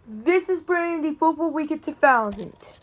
This is Brandon, the Football Week of 2000.